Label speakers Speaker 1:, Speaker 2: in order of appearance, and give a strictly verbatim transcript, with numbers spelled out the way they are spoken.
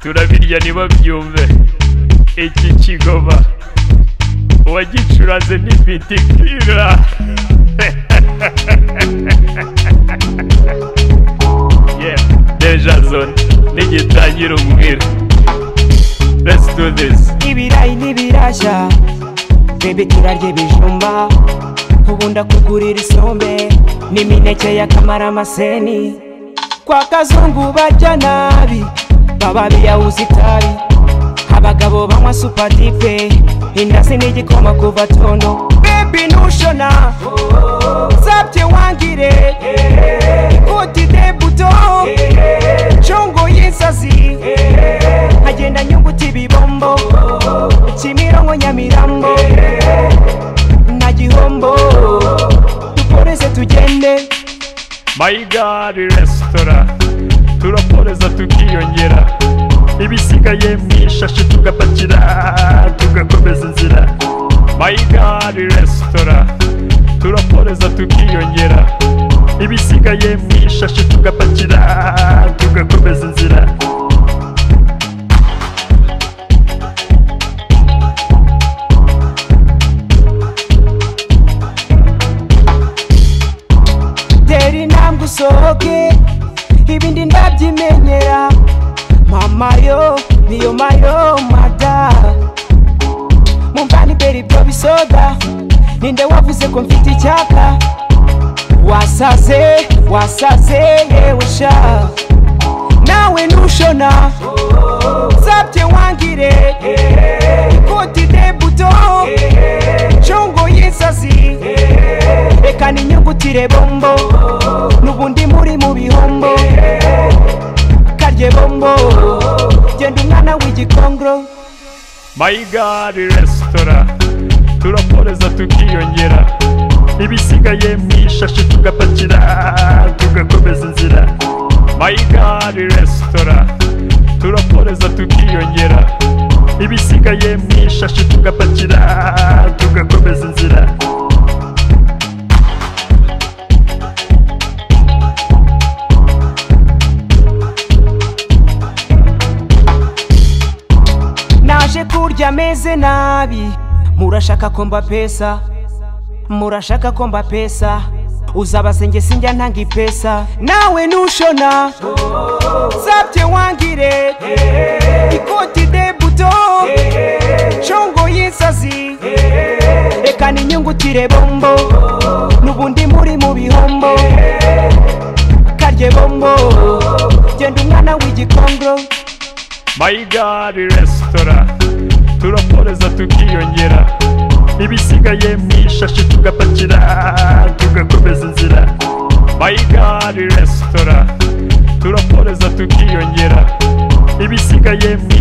Speaker 1: turabirya ntibabyumve. Iki kigoma uwagicuranze ni Bitikira. Yeah, Deja Zone nigitangira umwira. Let's do this.
Speaker 2: Ibirayi n'ibirashya baby turarya ibijumba, ubundi akugurira isombe n'imineke ya kamaramaseni. Kwa kazungu bajya nabi baba biyahuza itabi, abagabo banywa supadipe indasi n'igikoma kuva tondo. Baby nushona zabye wangire ikoti de buto chongo y'insazi agenda nyunguti bibombo Kimironko Nyamirambo na Gihombo duporeze tugende.
Speaker 1: My God restaurant turaporeza tukiyongera, ibisigaye mwishashi tugapakira tugakomeza inzira. My God restaurant turaporeza tukiyongera, ibisigaye mwishashi tugapakira tugakomeza inzira.
Speaker 2: Teri nambwe usohoke ibindi ndabyimenyera, mama yo niyo mayo mada mumvani beri byo bisoda. Ninde wavuze ko mfite icyaka? Wasaze wasaze yewe sha nawe nushona zabye wangire ikoti de buto chongo y'insazi reka ninyungutire bombo nubundi muri mu bihombo karye bombo genda umwana w'igikongro.
Speaker 1: My God restaurant turaporeza tukiyongera, ibisigaye mwishashi tugapakira tugakomeza inzira. My God restaurant turaporeza tukiyongera, ibisigaye mwishashi tugapakira tugakomeza inzira.
Speaker 2: Naje kurya meze nabi, murashaka komba pesa, murashaka komba pesa, uzabaze nge sinjya ntanga ipesa. Nawe nushona zabye wangire ikoti de buto chongo y'insazi reka ninyungutire bombo nubundi muri mu bihombo karye bombo genda umwana w'igikongro.
Speaker 1: My God restaurant turaporeza tukiyongera, ibisigaye mwishashi tugapakira tugakomeza inzira. My God restaurant turaporeza tukiyongera, ibisigaye